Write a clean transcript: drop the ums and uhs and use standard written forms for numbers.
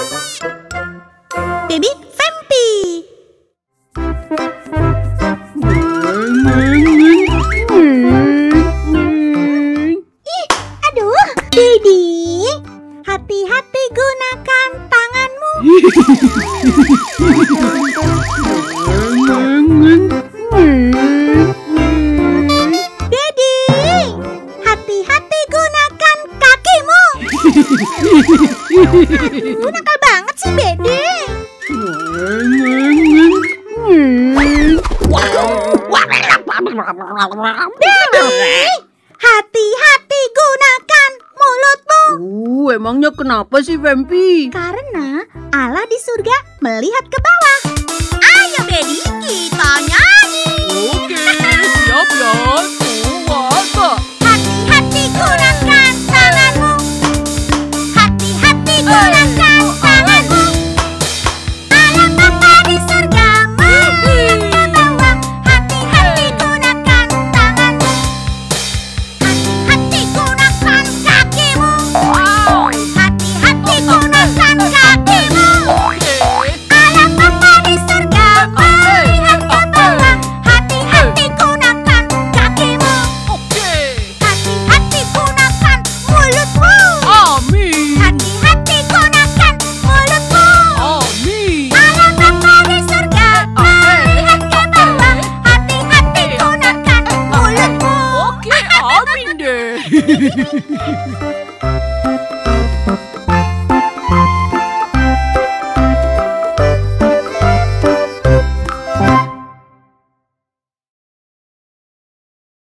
Baby Vampy. Ih, aduh, Daddy. Hati-hati gunakan tanganmu. Daddy, hati-hati gunakan kakimu. Nakal banget sih, Daddy. Daddy, hati-hati gunakan mulutmu. Emangnya kenapa sih, Vampy? Karena Allah di surga melihat ke bawah. Ayo, Daddy, kita nyanyi. Oke, siap ya. Puasa. Hati-hati gunakan tanganmu. Hati-hati gunakan tanganmu. Allah Bapa di surga melihat ke bawah. Hati-hati gunakan tanganmu. Hati-hati gunakan kakimu. Hati-hati gunakan kakimu. Allah Bapa di surga melihat ke bawah. Hati-hati gunakan kakimu. Hati-hati gunakan mulutmu. Amin. Hati-hati gunakan mulutmu. Amin. Allah Bapa di surga melihat ke bawah. Hati-hati gunakan mulutmu. Oke, amin deh.